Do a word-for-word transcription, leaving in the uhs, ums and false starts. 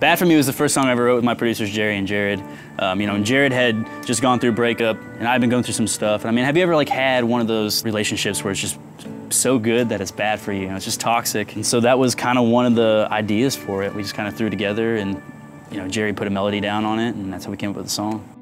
Bad For Me was the first song I ever wrote with my producers, Jerry and Jared. Um, you know, and Jared had just gone through a breakup, and I've been going through some stuff. And I mean, have you ever like had one of those relationships where it's just so good that it's bad for you? You know, it's just toxic. And so that was kind of one of the ideas for it. We just kind of threw it together, and you know, Jerry put a melody down on it, and that's how we came up with the song.